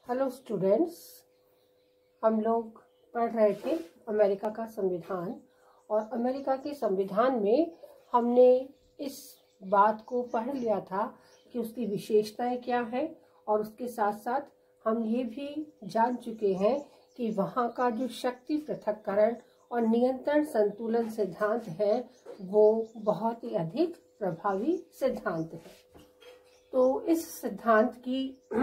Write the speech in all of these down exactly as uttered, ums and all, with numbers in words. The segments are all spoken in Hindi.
हेलो स्टूडेंट्स, हम लोग पढ़ रहे थे अमेरिका का संविधान। और अमेरिका के संविधान में हमने इस बात को पढ़ लिया था कि उसकी विशेषताएं क्या है, और उसके साथ साथ हम ये भी जान चुके हैं कि वहाँ का जो शक्ति पृथक्करण और नियंत्रण संतुलन सिद्धांत है वो बहुत ही अधिक प्रभावी सिद्धांत है। तो इस सिद्धांत की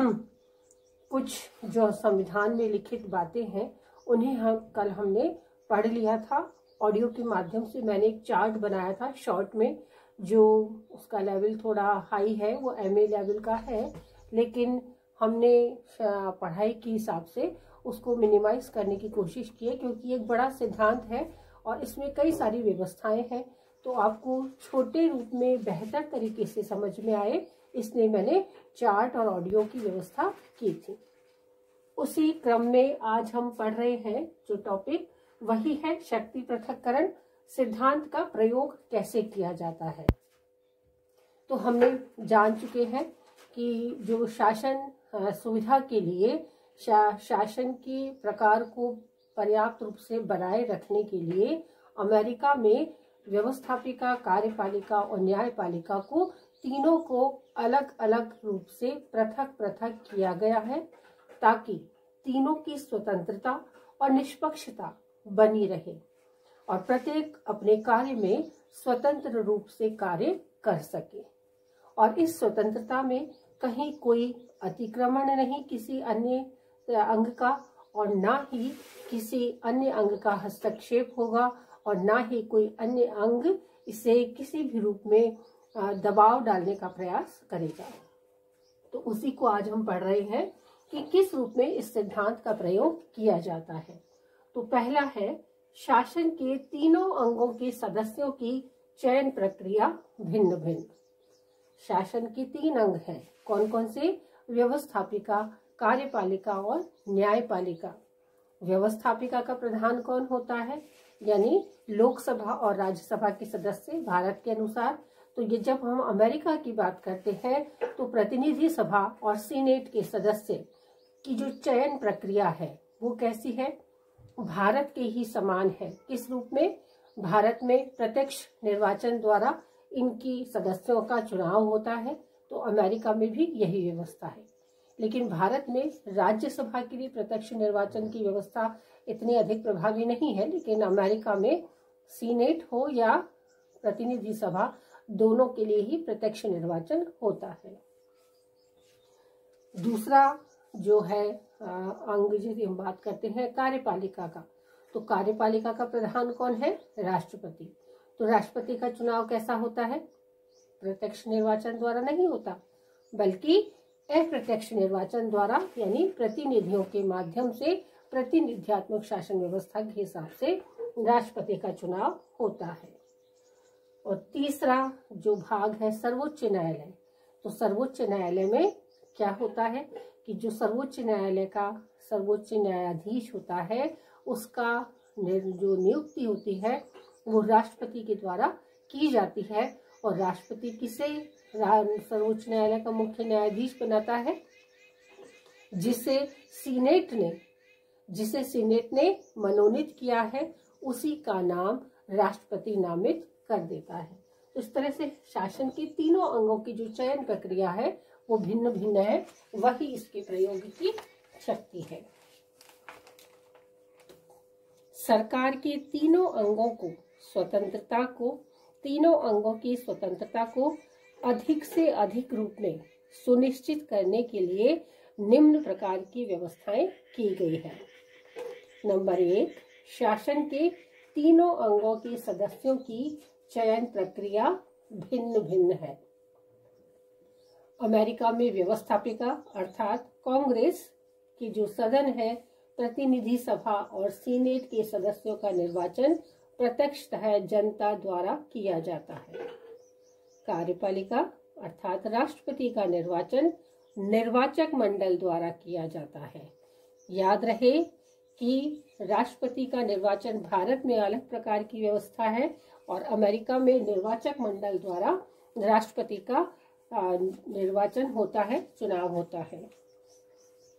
कुछ जो संविधान में लिखित बातें हैं उन्हें हम कल हमने पढ़ लिया था। ऑडियो के माध्यम से मैंने एक चार्ट बनाया था शॉर्ट में, जो उसका लेवल थोड़ा हाई है, वो एमए लेवल का है, लेकिन हमने पढ़ाई के हिसाब से उसको मिनिमाइज करने की कोशिश की है, क्योंकि एक बड़ा सिद्धांत है और इसमें कई सारी व्यवस्थाएं हैं। तो आपको छोटे रूप में बेहतर तरीके से समझ में आए, इसलिए मैंने चार्ट और ऑडियो की व्यवस्था की थी। उसी क्रम में आज हम पढ़ रहे हैं जो टॉपिक वही है शक्ति पृथक्करण सिद्धांत का प्रयोग कैसे किया जाता है। तो हमने जान चुके हैं कि जो शासन सुविधा के लिए शा, शासन के प्रकार को पर्याप्त रूप से बनाए रखने के लिए अमेरिका में व्यवस्थापिका, कार्यपालिका और न्यायपालिका को तीनों को अलग अलग रूप से पृथक पृथक किया गया है, ताकि तीनों की स्वतंत्रता और निष्पक्षता बनी रहे और प्रत्येक अपने कार्य में स्वतंत्र रूप से कार्य कर सके। और इस स्वतंत्रता में कहीं कोई अतिक्रमण नहीं किसी अन्य अंग का, और ना ही किसी अन्य अंग का हस्तक्षेप होगा, और ना ही कोई अन्य अंग इसे किसी भी रूप में दबाव डालने का प्रयास करेगा। तो उसी को आज हम पढ़ रहे हैं कि किस रूप में इस सिद्धांत का प्रयोग किया जाता है। तो पहला है शासन के तीनों अंगों के सदस्यों की चयन प्रक्रिया भिन्न भिन्न। शासन के तीन अंग हैं, कौन कौन से? व्यवस्थापिका, कार्यपालिका और न्यायपालिका। व्यवस्थापिका का प्रधान कौन होता है? यानी लोकसभा और राज्यसभा के सदस्य भारत के अनुसार। तो ये जब हम अमेरिका की बात करते हैं तो प्रतिनिधि सभा और सीनेट के सदस्य की जो चयन प्रक्रिया है वो कैसी है? भारत के ही समान है। किस रूप में? भारत में प्रत्यक्ष निर्वाचन द्वारा इनकी सदस्यों का चुनाव होता है, तो अमेरिका में भी यही व्यवस्था है। लेकिन भारत में राज्यसभा के लिए प्रत्यक्ष निर्वाचन की व्यवस्था इतनी अधिक प्रभावी नहीं है, लेकिन अमेरिका में सीनेट हो या प्रतिनिधि सभा दोनों के लिए ही प्रत्यक्ष निर्वाचन होता है। दूसरा जो है अंग जिसकी हम बात करते हैं कार्यपालिका का, तो कार्यपालिका का प्रधान कौन है? राष्ट्रपति। तो राष्ट्रपति का चुनाव कैसा होता है? प्रत्यक्ष निर्वाचन द्वारा नहीं होता, बल्कि अप्रत्यक्ष निर्वाचन द्वारा, यानी प्रतिनिधियों के माध्यम से प्रतिनिध्यात्मक शासन व्यवस्था के हिसाब से राष्ट्रपति का चुनाव होता है। और तीसरा जो भाग है सर्वोच्च न्यायालय। तो सर्वोच्च न्यायालय में क्या होता है कि जो सर्वोच्च न्यायालय का सर्वोच्च न्यायाधीश होता है उसका जो नियुक्ति होती है वो राष्ट्रपति के द्वारा की जाती है। और राष्ट्रपति किसे सर्वोच्च न्यायालय का मुख्य न्यायाधीश बनाता है? जिसे सीनेट ने जिसे सीनेट ने मनोनीत किया है उसी का नाम राष्ट्रपति नामित कर देता है। तो इस तरह से शासन के तीनों अंगों की जो चयन प्रक्रिया है वो भिन्न भिन्न है, वही इसके प्रयोग की शक्ति है। सरकार के तीनों अंगों को स्वतंत्रता को तीनों अंगों की स्वतंत्रता को अधिक से अधिक रूप में सुनिश्चित करने के लिए निम्न प्रकार की व्यवस्थाएं की गई है। नंबर एक, शासन के तीनों अंगों के सदस्यों की चयन प्रक्रिया भिन्न भिन्न है। अमेरिका में व्यवस्थापिका अर्थात कांग्रेस की जो सदन है, प्रतिनिधि सभा और सीनेट के सदस्यों का निर्वाचन प्रत्यक्षतः जनता द्वारा किया जाता है। कार्यपालिका अर्थात राष्ट्रपति का निर्वाचन निर्वाचक मंडल द्वारा किया जाता है। याद रहे कि राष्ट्रपति का निर्वाचन भारत में अलग प्रकार की व्यवस्था है और अमेरिका में निर्वाचक मंडल द्वारा राष्ट्रपति का निर्वाचन होता है, चुनाव होता है।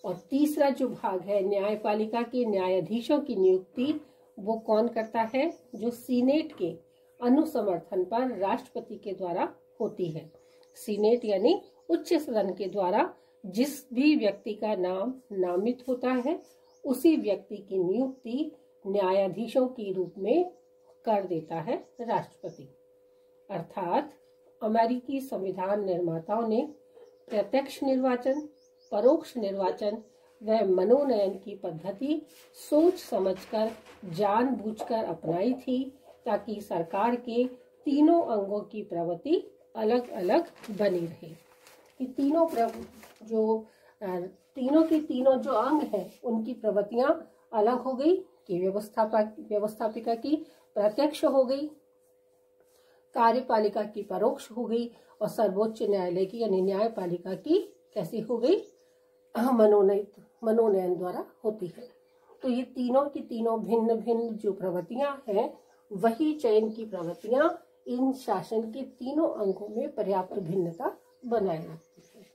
और तीसरा जो भाग है न्यायपालिका के न्यायाधीशों की नियुक्ति, वो कौन करता है? जो सीनेट के अनुसमर्थन पर राष्ट्रपति के द्वारा होती है। सीनेट यानी उच्च सदन के द्वारा जिस भी व्यक्ति का नाम नामित होता है उसी व्यक्ति की नियुक्ति न्यायाधीशों के रूप में कर देता है राष्ट्रपति। अर्थात अमेरिकी संविधान निर्माताओं ने प्रत्यक्ष निर्वाचन, परोक्ष निर्वाचन व मनोनयन की पद्धति सोच समझकर, जानबूझकर अपनाई थी ताकि सरकार के तीनों अंगों की प्रवृत्ति अलग अलग बनी रहे। कि तीनों जो तीनों की तीनों जो अंग हैं उनकी प्रवृत्तियां अलग हो गई, कि व्यवस्थापक व्यवस्थापिका की प्रत्यक्ष हो गई, कार्यपालिका की परोक्ष हो गई और सर्वोच्च न्यायालय की यानी न्यायपालिका की कैसी हो गई? मनोनयन मनोनयन द्वारा होती है। तो ये तीनों की तीनों भिन्न भिन्न जो प्रवृत्तियां हैं वही चयन की प्रवृत्तियां इन शासन के तीनों अंगों में पर्याप्त भिन्नता बनाए रखती है।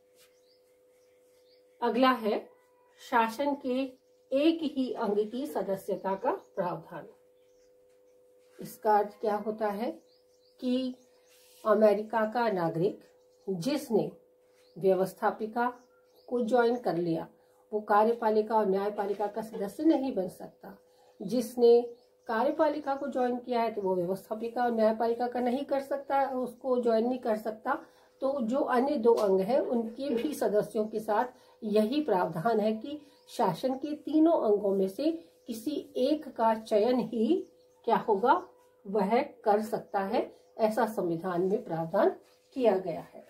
अगला है शासन के एक ही अंग की सदस्यता का प्रावधान। इसका अर्थ क्या होता है कि अमेरिका का नागरिक जिसने व्यवस्थापिका को ज्वाइन कर लिया वो कार्यपालिका और न्यायपालिका का सदस्य नहीं बन सकता। जिसने कार्यपालिका को ज्वाइन किया है तो वो व्यवस्थापिका और न्यायपालिका का नहीं कर सकता, उसको ज्वाइन नहीं कर सकता। तो जो अन्य दो अंग हैं उनके भी सदस्यों के साथ यही प्रावधान है कि शासन के तीनों अंगों में से किसी एक का चयन ही क्या होगा? वह कर सकता है। ऐसा संविधान में प्रावधान किया गया है।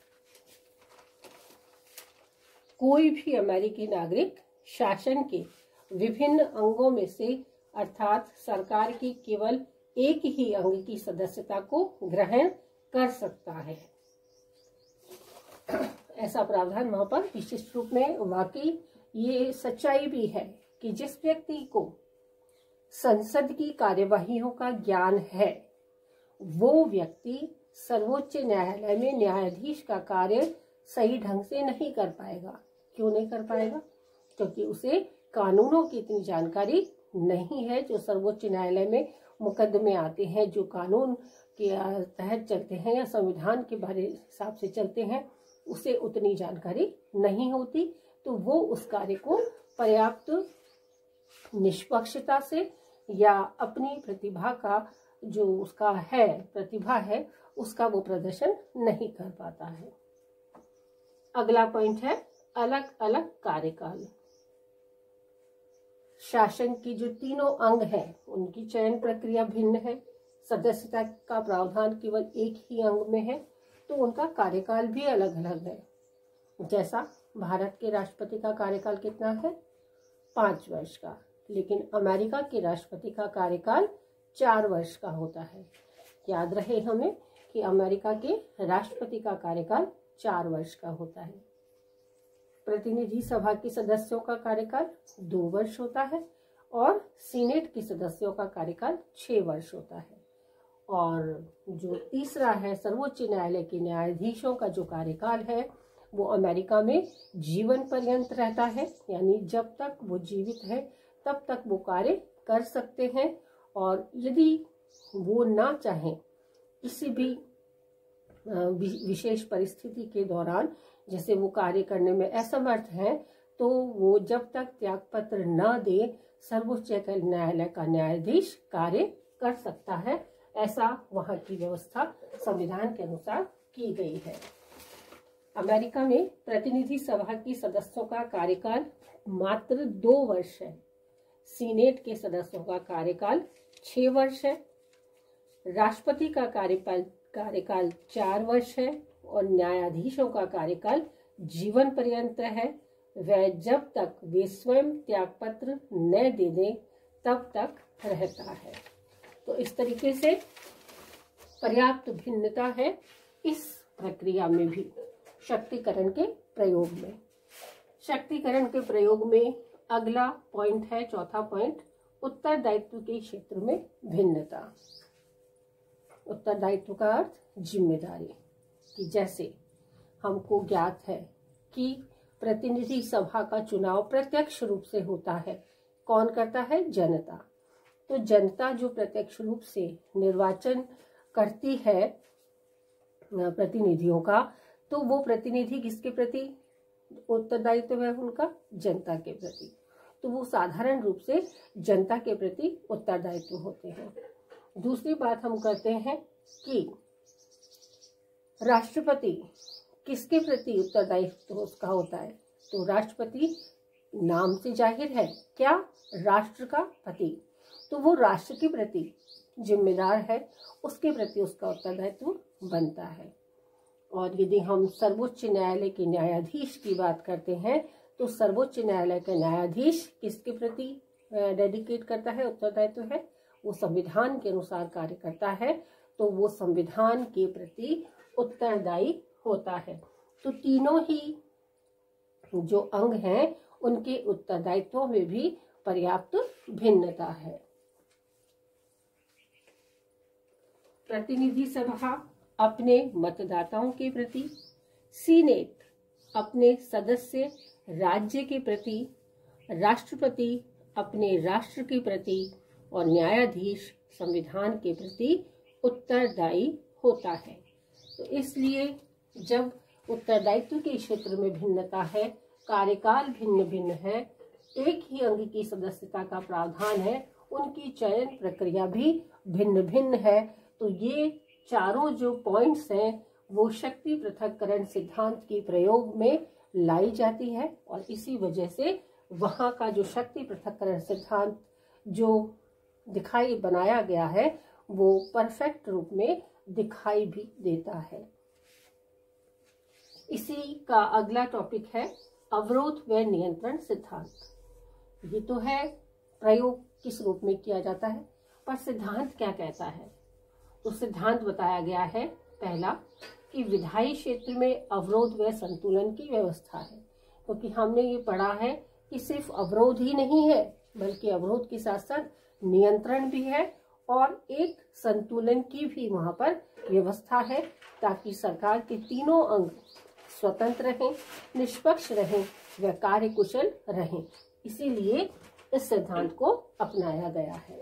कोई भी अमेरिकी नागरिक शासन के विभिन्न अंगों में से अर्थात सरकार की केवल एक ही अंग की सदस्यता को ग्रहण कर सकता है। ऐसा प्रावधान वहां पर विशिष्ट रूप में, वाकई ये सच्चाई भी है कि जिस व्यक्ति को संसद की कार्यवाहियों का ज्ञान है वो व्यक्ति सर्वोच्च न्यायालय में न्यायाधीश का कार्य सही ढंग से नहीं कर पाएगा। क्यों नहीं कर पाएगा? क्योंकि उसे कानूनों की इतनी जानकारी नहीं है। जो सर्वोच्च न्यायालय में मुकदमे आते हैं, जो कानून के तहत चलते हैं या संविधान के बारे हिसाब से चलते हैं, उसे उतनी जानकारी नहीं होती। तो वो उस कार्य को पर्याप्त निष्पक्षता से या अपनी प्रतिभा का जो उसका है प्रतिभा है उसका वो प्रदर्शन नहीं कर पाता है। अगला पॉइंट है अलग अलग कार्यकाल। शासन की जो तीनों अंग हैं उनकी चयन प्रक्रिया भिन्न है। सदस्यता का प्रावधान केवल एक ही अंग में है तो उनका कार्यकाल भी अलग अलग है। जैसा भारत के राष्ट्रपति का कार्यकाल कितना है? पांच वर्ष का, लेकिन अमेरिका के राष्ट्रपति का कार्यकाल चार वर्ष का होता है। याद रहे हमें कि अमेरिका के राष्ट्रपति का कार्यकाल चार वर्ष का होता है। प्रतिनिधि सभा के सदस्यों का कार्यकाल दो वर्ष होता है और सीनेट के सदस्यों का कार्यकाल छह वर्ष होता है। और जो तीसरा है सर्वोच्च न्यायालय के न्यायाधीशों का जो कार्यकाल है वो अमेरिका में जीवन पर्यंत रहता है, यानी जब तक वो जीवित है तब तक वो कार्य कर सकते हैं। और यदि वो ना चाहें किसी भी विशेष परिस्थिति के दौरान, जैसे वो कार्य करने में असमर्थ हैं, तो वो जब तक त्यागपत्र न दे सर्वोच्च न्यायालय का न्यायाधीश कार्य कर सकता है। ऐसा वहां की व्यवस्था संविधान के अनुसार की गई है। अमेरिका में प्रतिनिधि सभा की सदस्यों का कार्यकाल मात्र दो वर्ष है। सीनेट के सदस्यों का कार्यकाल छह वर्ष है। राष्ट्रपति का कार्यकाल कार्यकाल चार वर्ष है और न्यायाधीशों का कार्यकाल जीवन पर्यंत है। वह जब तक वे स्वयं त्यागपत्र न दे दें तब तक रहता है। तो इस तरीके से पर्याप्त भिन्नता है इस प्रक्रिया में भी। शक्तिकरण के प्रयोग में शक्तिकरण के प्रयोग में अगला पॉइंट है, चौथा पॉइंट, उत्तरदायित्व के क्षेत्र में भिन्नता। उत्तरदायित्व का अर्थ जिम्मेदारी। कि जैसे हमको ज्ञात है कि प्रतिनिधि सभा का चुनाव प्रत्यक्ष रूप से होता है। कौन करता है? जनता। तो जनता जो प्रत्यक्ष रूप से निर्वाचन करती है प्रतिनिधियों का, तो वो प्रतिनिधि किसके प्रति उत्तरदायित्व है उनका? जनता के प्रति। तो वो साधारण रूप से जनता के प्रति उत्तरदायित्व होते हैं। दूसरी बात हम करते हैं कि राष्ट्रपति किसके प्रति उत्तरदायित्व उसका होता है? तो राष्ट्रपति नाम से जाहिर है क्या? राष्ट्र का पति। तो वो राष्ट्र के प्रति जिम्मेदार है, उसके प्रति उसका उत्तरदायित्व बनता है। और यदि हम सर्वोच्च न्यायालय के न्यायाधीश की बात करते हैं, तो सर्वोच्च न्यायालय का न्यायाधीश किसके प्रति डेडिकेट करता है, उत्तरदायित्व है? वो संविधान के अनुसार कार्य करता है, तो वो संविधान के प्रति उत्तरदायी होता है। तो तीनों ही जो अंग हैं उनके उत्तरदायित्वों में भी पर्याप्त भिन्नता है। प्रतिनिधि सभा अपने मतदाताओं के प्रति, सीनेट अपने सदस्य राज्य के प्रति, राष्ट्रपति अपने राष्ट्र के प्रति और न्यायाधीश संविधान के प्रति उत्तरदायी होता है। तो इसलिए जब उत्तरदायित्व के क्षेत्र में भिन्नता है, कार्यकाल भिन्न भिन्न है, एक ही अंग की सदस्यता का प्रावधान है, उनकी चयन प्रक्रिया भी भिन्न भिन्न है, तो ये चारों जो पॉइंट्स हैं वो शक्ति पृथक्करण सिद्धांत के प्रयोग में लाई जाती है। और इसी वजह से वहाँ का जो शक्ति पृथक्करण सिद्धांत जो दिखाई बनाया गया है वो परफेक्ट रूप में दिखाई भी देता है। इसी का अगला टॉपिक है अवरोध व नियंत्रण सिद्धांत। ये तो है प्रयोग किस रूप में किया जाता है, पर सिद्धांत क्या कहता है? तो सिद्धांत बताया गया है पहला कि विधायी क्षेत्र में अवरोध व संतुलन की व्यवस्था है, क्योंकि हमने ये पढ़ा है कि सिर्फ अवरोध ही नहीं है बल्कि अवरोध के साथ साथ नियंत्रण भी है और एक संतुलन की भी वहां पर व्यवस्था है, ताकि सरकार के तीनों अंग स्वतंत्र रहें, निष्पक्ष रहें व कार्यकुशल रहें। इसीलिए इस सिद्धांत को अपनाया गया है।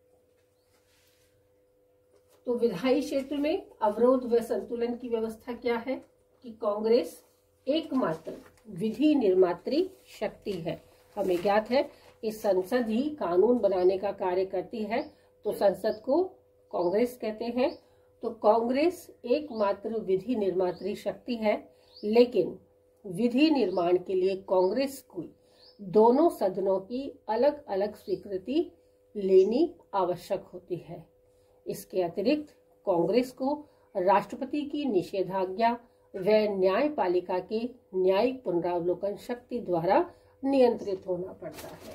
तो विधायी क्षेत्र में अवरोध व संतुलन की व्यवस्था क्या है कि कांग्रेस एकमात्र विधि निर्मात्री शक्ति है। हमें ज्ञात है कि संसद ही कानून बनाने का कार्य करती है, तो संसद को कांग्रेस कहते हैं। तो कांग्रेस एकमात्र विधि निर्मात्री शक्ति है, लेकिन विधि निर्माण के लिए कांग्रेस को दोनों सदनों की अलग अलग स्वीकृति लेनी आवश्यक होती है। इसके अतिरिक्त कांग्रेस को राष्ट्रपति की निषेधाज्ञा व न्यायपालिका के न्यायिक पुनरावलोकन शक्ति द्वारा नियंत्रित होना पड़ता है।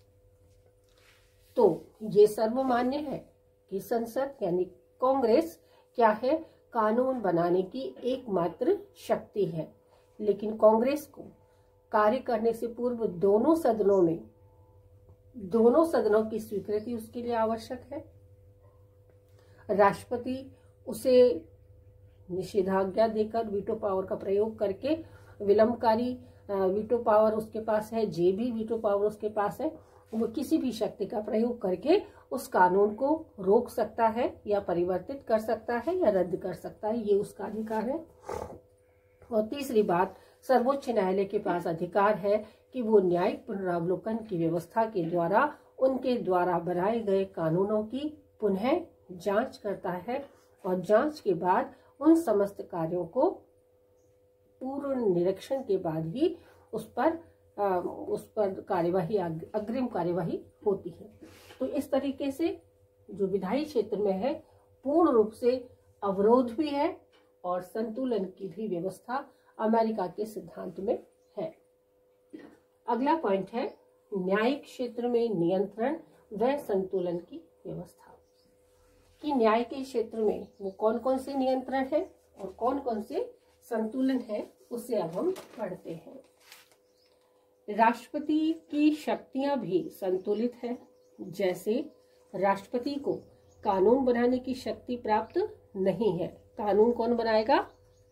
तो ये सर्वमान्य है कि संसद यानी कांग्रेस क्या है, कानून बनाने की एकमात्र शक्ति है, लेकिन कांग्रेस को कार्य करने से पूर्व दोनों सदनों में दोनों सदनों की स्वीकृति उसके लिए आवश्यक है। राष्ट्रपति उसे निषेधाज्ञा देकर वीटो पावर का प्रयोग करके विलंबकारी वीटो पावर उसके पास है, जे भी वीटो पावर उसके पास है, वो किसी भी शक्ति का प्रयोग करके उस कानून को रोक सकता है या परिवर्तित कर सकता है या रद्द कर सकता है, ये उसका अधिकार है। और तीसरी बात, सर्वोच्च न्यायालय के पास अधिकार है कि वो न्यायिक पुनरावलोकन की व्यवस्था के द्वारा उनके द्वारा बनाए गए कानूनों की पुनः जांच करता है और जांच के बाद उन समस्त कार्यों को पूर्ण निरीक्षण के बाद ही उस पर आ, उस पर कार्यवाही अग्रिम कार्यवाही होती है। तो इस तरीके से जो विधायी क्षेत्र में है पूर्ण रूप से अवरोध भी है और संतुलन की भी व्यवस्था अमेरिका के सिद्धांत में है। अगला पॉइंट है न्यायिक क्षेत्र में नियंत्रण व संतुलन की व्यवस्था, कि न्याय के क्षेत्र में वो कौन कौन से नियंत्रण है और कौन कौन से संतुलन है, उसे अब हम पढ़ते हैं। राष्ट्रपति की शक्तियां भी संतुलित है। जैसे राष्ट्रपति को कानून बनाने की शक्ति प्राप्त नहीं है। कानून कौन बनाएगा?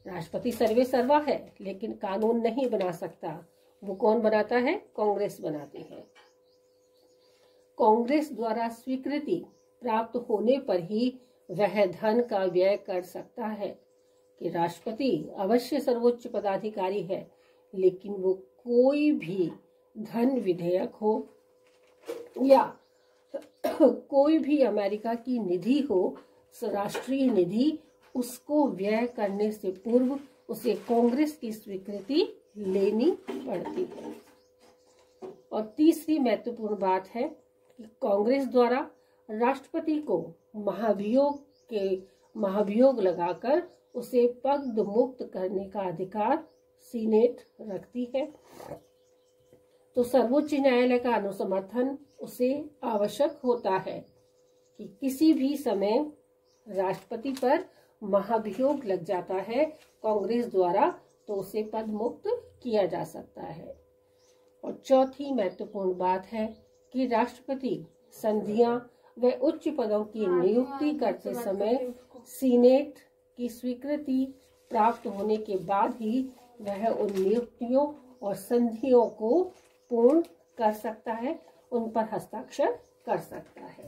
राष्ट्रपति सर्वे सर्वा है, लेकिन कानून नहीं बना सकता। वो कौन बनाता है? कांग्रेस बनाती है। कांग्रेस द्वारा स्वीकृति प्राप्त होने पर ही वह धन का व्यय कर सकता है। कि राष्ट्रपति अवश्य सर्वोच्च पदाधिकारी है, लेकिन वो कोई भी धन विधेयक हो या कोई भी अमेरिका की निधि हो, राष्ट्रीय निधि, उसको व्यय करने से पूर्व उसे कांग्रेस की स्वीकृति लेनी पड़ती है। और तीसरी महत्वपूर्ण बात है कि कांग्रेस द्वारा राष्ट्रपति को महाभियोग के महाभियोग लगाकर उसे पद मुक्त करने का अधिकार सीनेट रखती है। तो सर्वोच्च न्यायालय का अनुसमर्थन उसे आवश्यक होता है कि किसी भी समय राष्ट्रपति पर महाभियोग लग जाता है कांग्रेस द्वारा, तो उसे पद मुक्त किया जा सकता है। और चौथी महत्वपूर्ण बात है कि राष्ट्रपति संधियां व उच्च पदों की नियुक्ति करते समय सीनेट की स्वीकृति प्राप्त होने के बाद ही वह उन नियुक्तियों और संधियों को पूर्ण कर सकता है, उन पर हस्ताक्षर कर सकता है।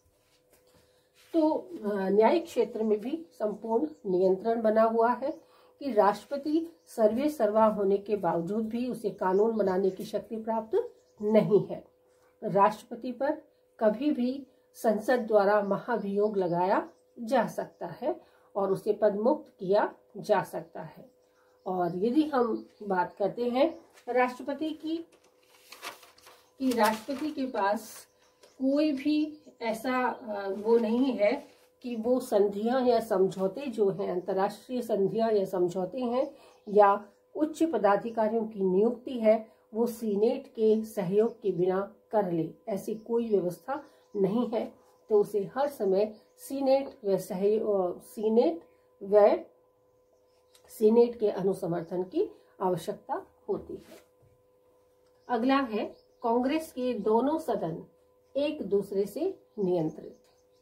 तो न्यायिक क्षेत्र में भी संपूर्ण नियंत्रण बना हुआ है कि राष्ट्रपति सर्वे सर्वा होने के बावजूद भी उसे कानून बनाने की शक्ति प्राप्त नहीं है। राष्ट्रपति पर कभी भी संसद द्वारा महाभियोग लगाया जा सकता है और उसे पदमुक्त किया जा सकता है। और यदि हम बात करते हैं राष्ट्रपति की कि राष्ट्रपति के पास कोई भी ऐसा वो नहीं है कि वो संधियां या समझौते जो हैं, अंतर्राष्ट्रीय संधियां या समझौते हैं या उच्च पदाधिकारियों की नियुक्ति है, वो सीनेट के सहयोग के बिना कर ले, ऐसी कोई व्यवस्था नहीं है। तो उसे हर समय सीनेट व सहयोग सीनेट व सीनेट के अनुसमर्थन की आवश्यकता होती है। अगला है कांग्रेस के दोनों सदन एक दूसरे से नियंत्रित।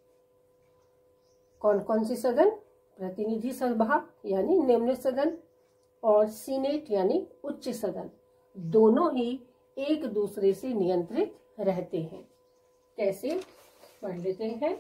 कौन कौन सी सदन? प्रतिनिधि सभा यानी निम्न सदन और सीनेट यानी उच्च सदन, दोनों ही एक दूसरे से नियंत्रित रहते हैं। कैसे? पढ़ लेते हैं।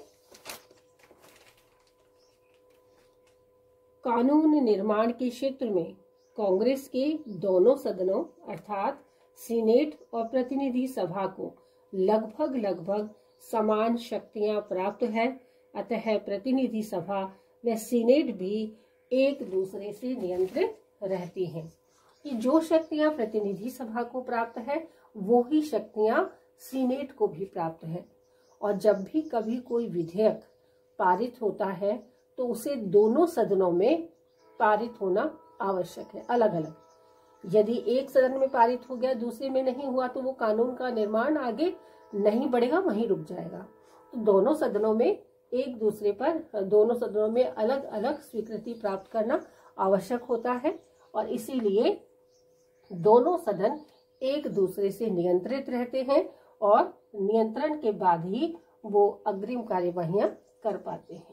कानून निर्माण के क्षेत्र में कांग्रेस के दोनों सदनों अर्थात सीनेट और प्रतिनिधि सभा को लगभग लगभग समान शक्तियां प्राप्त है। अतः प्रतिनिधि सभा व सीनेट भी एक दूसरे से नियंत्रित रहती हैं। कि जो शक्तियां प्रतिनिधि सभा को प्राप्त है वो ही शक्तियां सीनेट को भी प्राप्त है। और जब भी कभी कोई विधेयक पारित होता है तो उसे दोनों सदनों में पारित होना आवश्यक है, अलग अलग। यदि एक सदन में पारित हो गया दूसरे में नहीं हुआ तो वो कानून का निर्माण आगे नहीं बढ़ेगा, वहीं रुक जाएगा। तो दोनों सदनों में एक दूसरे पर दोनों सदनों में अलग अलग स्वीकृति प्राप्त करना आवश्यक होता है और इसीलिए दोनों सदन एक दूसरे से नियंत्रित रहते हैं और नियंत्रण के बाद ही वो अग्रिम कार्यवाहियां कर पाते हैं।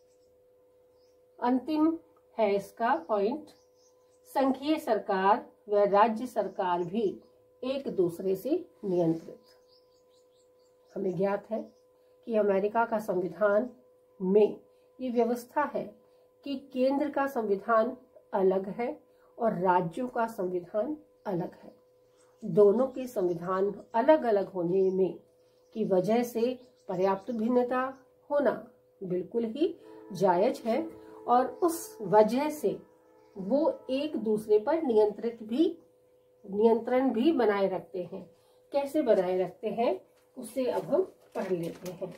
अंतिम है इसका पॉइंट, संघीय सरकार व राज्य सरकार भी एक दूसरे से नियंत्रित। हमें ज्ञात है कि अमेरिका का संविधान में ये व्यवस्था है कि केंद्र का संविधान अलग है और राज्यों का संविधान अलग है। दोनों के संविधान अलग अलग होने में की वजह से पर्याप्त भिन्नता होना बिल्कुल ही जायज है और उस वजह से वो एक दूसरे पर नियंत्रित भी नियंत्रण भी बनाए रखते हैं। कैसे बनाए रखते हैं उसे अब हम पढ़ लेते हैं।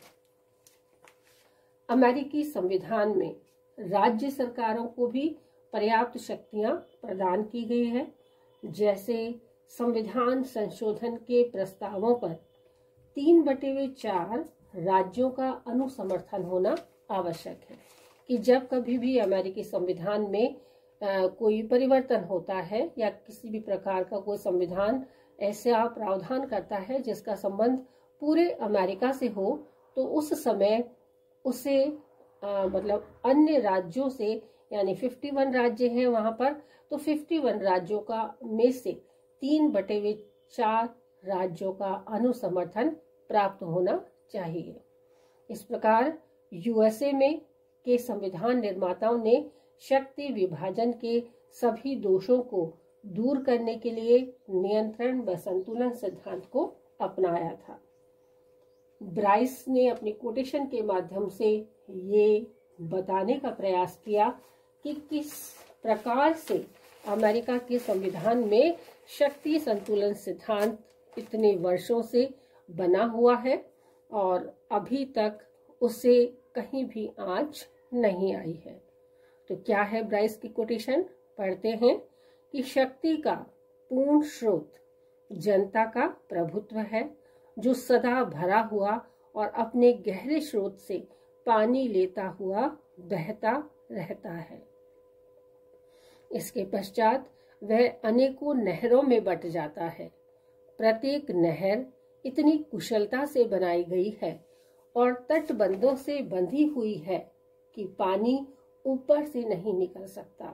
अमेरिकी संविधान में राज्य सरकारों को भी पर्याप्त शक्तियां प्रदान की गई है। जैसे संविधान संशोधन के प्रस्तावों पर तीन बटे हुए चार राज्यों का अनुसमर्थन होना आवश्यक है। कि जब कभी भी अमेरिकी संविधान में आ, कोई परिवर्तन होता है या किसी भी प्रकार का कोई संविधान ऐसा प्रावधान करता है जिसका संबंध पूरे अमेरिका से हो, तो उस समय उसे आ, मतलब अन्य राज्यों से यानी इक्यावन राज्य हैं वहां पर, तो इक्यावन राज्यों का में से तीन बटे वे चार राज्यों का अनुसमर्थन प्राप्त होना चाहिए। इस प्रकार यूएसए में के संविधान निर्माताओं ने शक्ति विभाजन के सभी दोषों को दूर करने के लिए नियंत्रण व संतुलन सिद्धांत को अपनाया था। ब्राइस ने अपनी कोटेशन के माध्यम से ये बताने का प्रयास किया कि किस प्रकार से अमेरिका के संविधान में शक्ति संतुलन सिद्धांत इतने वर्षों से बना हुआ है और अभी तक उसे कहीं भी आंच नहीं आई है। तो क्या है ब्राइस की कोटेशन? पढ़ते हैं कि शक्ति का पूर्ण स्रोत जनता का प्रभुत्व है, जो सदा भरा हुआ और अपने गहरे स्रोत से पानी लेता हुआ बहता रहता है। इसके पश्चात वह अनेकों नहरों में बट जाता है। प्रत्येक नहर इतनी कुशलता से बनाई गई है और तटबंधों से बंधी हुई है कि पानी ऊपर से नहीं निकल सकता,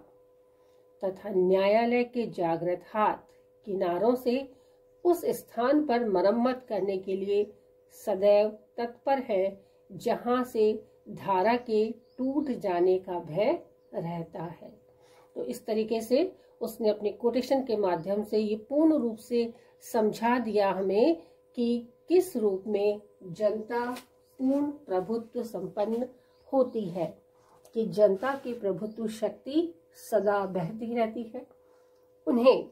तथा न्यायालय के जागृत हाथ किनारों से उस स्थान पर मरम्मत करने के लिए सदैव तत्पर है जहां से धारा के टूट जाने का भय रहता है। तो इस तरीके से उसने अपने कोटेशन के माध्यम से ये पूर्ण रूप से समझा दिया हमें कि किस रूप में जनता पूर्ण प्रभुत्व संपन्न होती है, कि जनता की प्रभुत्व शक्ति सदा बहती रहती है। उन्हें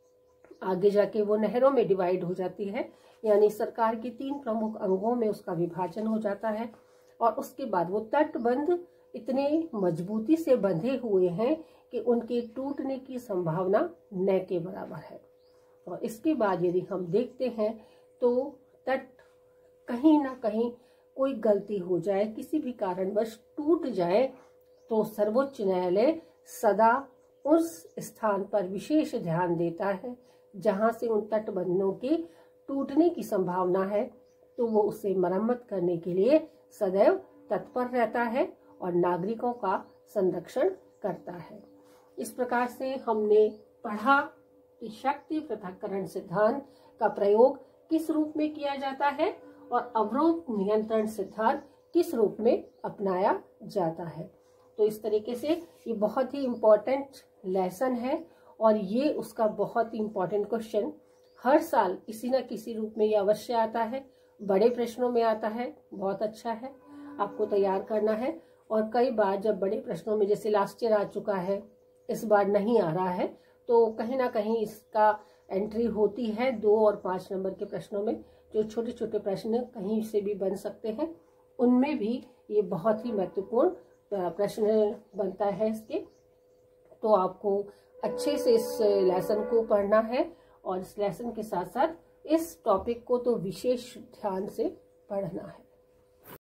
आगे जाके वो नहरों में डिवाइड हो जाती है, यानी सरकार के तीन प्रमुख अंगों में उसका विभाजन हो जाता है और उसके बाद वो तटबंध इतने मजबूती से बंधे हुए हैं कि उनके टूटने की संभावना न के बराबर है। और इसके बाद यदि हम देखते हैं तो तट कहीं ना कहीं कोई गलती हो जाए, किसी भी कारणवश टूट जाए, तो सर्वोच्च न्यायालय सदा उस स्थान पर विशेष ध्यान देता है जहां से उन तटबंधों के टूटने की संभावना है, तो वो उसे मरम्मत करने के लिए सदैव तत्पर रहता है और नागरिकों का संरक्षण करता है। इस प्रकार से हमने पढ़ा कि शक्ति पृथक्करण सिद्धांत का प्रयोग किस रूप में किया जाता है और अवरोध नियंत्रण सिद्धांत किस रूप में अपनाया जाता है। तो इस तरीके से ये बहुत ही इम्पोर्टेंट लेसन है और ये उसका बहुत ही इम्पोर्टेंट क्वेश्चन हर साल किसी न किसी रूप में ये अवश्य आता है, बड़े प्रश्नों में आता है। बहुत अच्छा है, आपको तैयार करना है। और कई बार जब बड़े प्रश्नों में, जैसे लास्ट ईयर आ चुका है, इस बार नहीं आ रहा है, तो कहीं ना कहीं इसका एंट्री होती है दो और पाँच नंबर के प्रश्नों में, जो छोटे छोटे प्रश्न कहीं से भी बन सकते हैं, उनमें भी ये बहुत ही महत्वपूर्ण प्रश्न बनता है इसके। तो आपको अच्छे से इस लेसन को पढ़ना है और इस लेसन के साथ साथ इस टॉपिक को तो विशेष ध्यान से पढ़ना है।